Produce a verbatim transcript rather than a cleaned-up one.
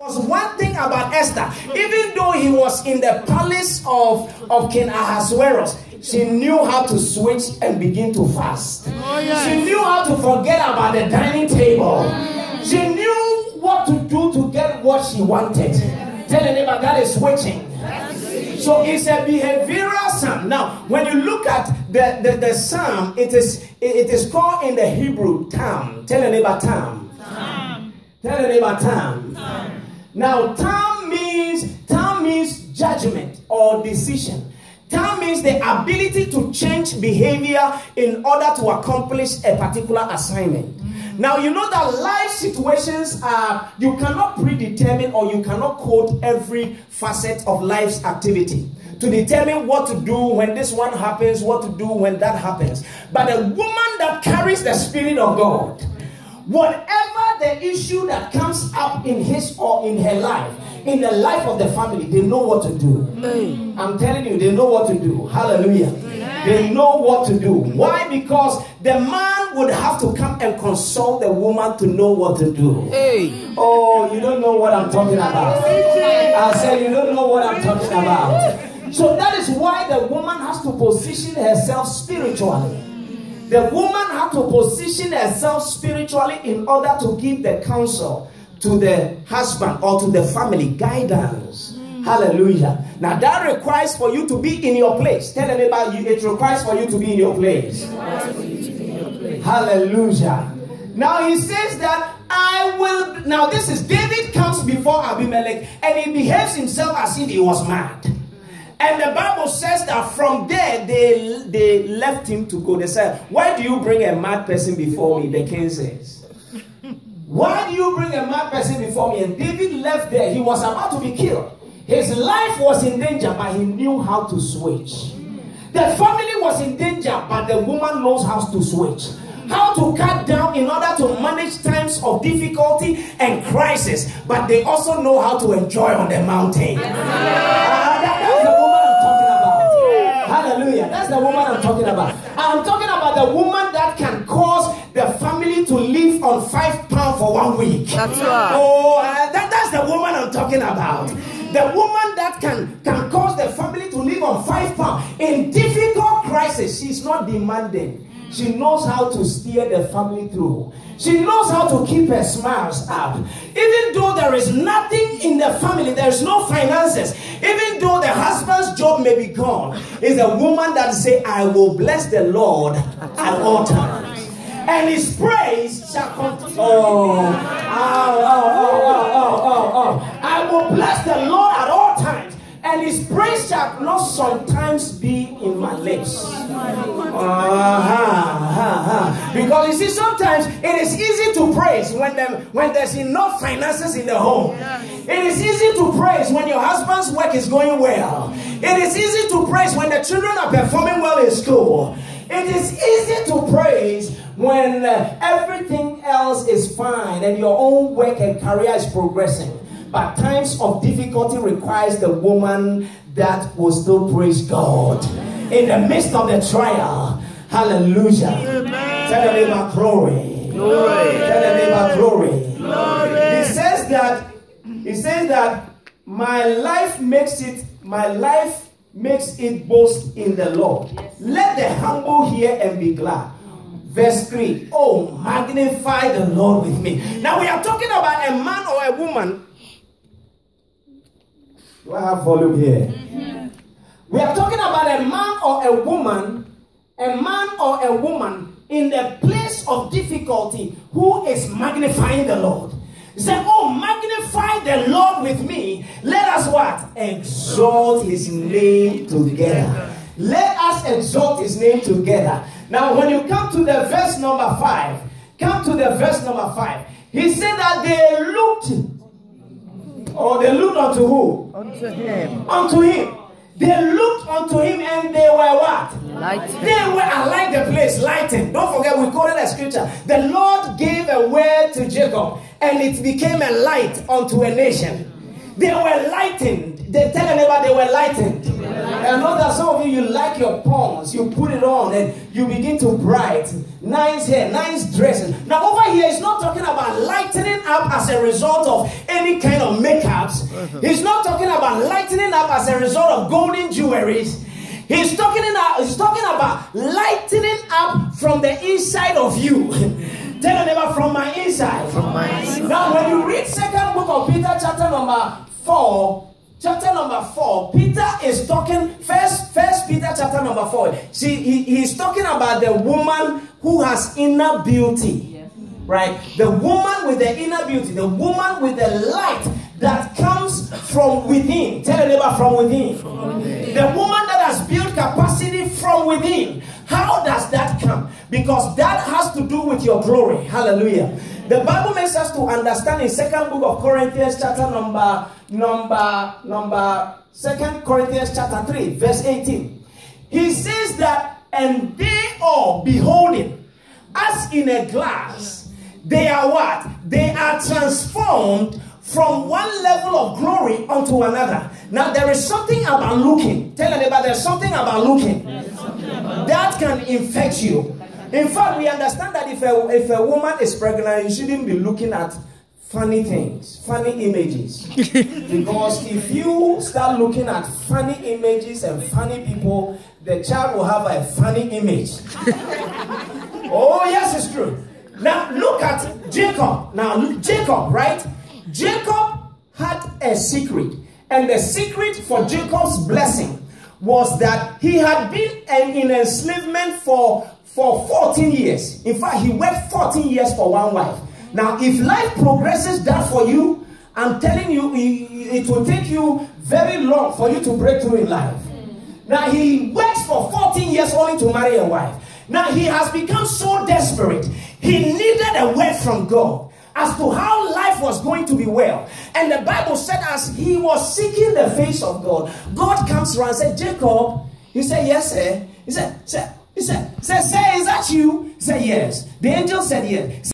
was one thing about Esther. Even though he was in the palace of, of King Ahasuerus, she knew how to switch and begin to fast. Oh, yes. She knew how to forget about the dining table. She knew what to do to get what she wanted. Tell your neighbor that is switching. So it's a behavioral psalm. Now, when you look at the, the, the psalm, it is it is called in the Hebrew tam. Tell your neighbor tam. Tam. Tell your neighbor tam. Tam. Now, tam means tam means judgment or decision. Tam means the ability to change behavior in order to accomplish a particular assignment. Now, you know that life situations are, you cannot predetermine or you cannot code every facet of life's activity to determine what to do when this one happens, what to do when that happens. But a woman that carries the Spirit of God, whatever the issue that comes up in his or in her life, in the life of the family, they know what to do. Mm. I'm telling you, they know what to do. Hallelujah. Mm. They know what to do. Why? Because the man would have to come and consult the woman to know what to do. Hey. Oh, you don't know what I'm talking about. I said you don't know what I'm talking about. So that is why the woman has to position herself spiritually. The woman has to position herself spiritually in order to give the counsel to the husband or to the family, guidance. Mm. Hallelujah. Now that requires for you to be in your place. Tell anybody, it requires for you to be in your place. Hallelujah. Now he says that I will. Now this is David comes before Abimelech and he behaves himself as if he was mad. And the Bible says that from there they, they left him to go. They said, why do you bring a mad person before me? The king says. Why do you bring a mad person before me? And David left there. He was about to be killed. His life was in danger, but he knew how to switch. The family was in danger, but the woman knows how to switch. How to cut down in order to manage times of difficulty and crisis. But they also know how to enjoy on the mountain. Uh, that, that's the woman I'm talking about. Hallelujah. That's the woman I'm talking about. I'm talking about the woman that can cause the family to live on five pounds for one week. That's right. Oh, uh, that, that's the woman I'm talking about. The woman that can, can cause the family to live on five pounds. In difficult crisis, she's not demanding. She knows how to steer the family through. She knows how to keep her smiles up. Even though there is nothing in the family, there is no finances. Even though the husband's job may be gone, is a woman that say, I will bless the Lord at all times. And his praise shall continue. Oh, oh, oh, oh, oh, oh, oh. I will bless the Lord at all times. And his praise shall not sometimes be in my lips. Uh-huh, uh-huh. Because you see, sometimes it is easy to praise when, the, when there's enough finances in the home. It is easy to praise when your husband's work is going well. It is easy to praise when the children are performing well in school. It is easy to praise when uh, everything else is fine and your own work and career is progressing. But times of difficulty requires the woman that will still praise God in the midst of the trial. Hallelujah. Amen. Tell the neighbor glory. Glory. Tell the neighbor glory. Glory. He says that he says that my life makes it my life makes it boast in the Lord. Let the humble hear and be glad. Verse three. Oh, magnify the Lord with me. Now we are talking about a man or a woman. Do I have volume here? Mm-hmm. We are talking about a man or a woman, a man or a woman in the place of difficulty who is magnifying the Lord. He said, oh, magnify the Lord with me. Let us what? Exalt his name together. Let us exalt his name together. Now, when you come to the verse number five, come to the verse number five. He said that they looked. Or they looked unto who? Unto him. Unto him. They looked unto him and they were what? Lightened. They were, I like the place, lightened. Don't forget, we quoted a scripture. The Lord gave a word to Jacob and it became a light unto a nation. They were lightened. They tell your neighbor they were lightened. I know that some of you, you like your pawns. You put it on and you begin to bright. Nice hair, nice dresses. Now over here, he's not talking about lightening up as a result of any kind of makeups. He's not talking about lightening up as a result of golden jewelries. He's talking about, he's talking about lightening up from the inside of you. Tell your neighbor, from my inside. From my inside. Now when you read second book of Peter chapter number four, chapter number four, Peter is talking, first, first Peter chapter number four. See, he, he's talking about the woman who has inner beauty. Yes. Right? The woman with the inner beauty, the woman with the light that comes from within. Tell your neighbor, from within. From within. The woman that has built capacity from within. How does that come? Because that has to do with your glory. Hallelujah. The Bible makes us to understand in second book of Corinthians chapter number number number second Corinthians chapter three verse eighteen. He says that, and they all beholding as in a glass, they are what? They are transformed from one level of glory unto another. Now there is something about looking. Tell anybody, there's something about looking that can infect you. In fact, we understand that if a, if a woman is pregnant, you shouldn't be looking at funny things, funny images. Because if you start looking at funny images and funny people, the child will have a funny image. Oh, yes, it's true. Now, look at Jacob. Now, Jacob, right? Jacob had a secret. And the secret for Jacob's blessing was that he had been in enslavement for For fourteen years. In fact, he worked fourteen years for one wife. Now, if life progresses that for you, I'm telling you, it will take you very long for you to break through in life. Now, he works for fourteen years only to marry a wife. Now, he has become so desperate. He needed a word from God as to how life was going to be well. And the Bible said as he was seeking the face of God, God comes around and said, Jacob. He said, yes, sir. He said, sir. He said, say, say, is that you? He said, yes. The angel said, yes.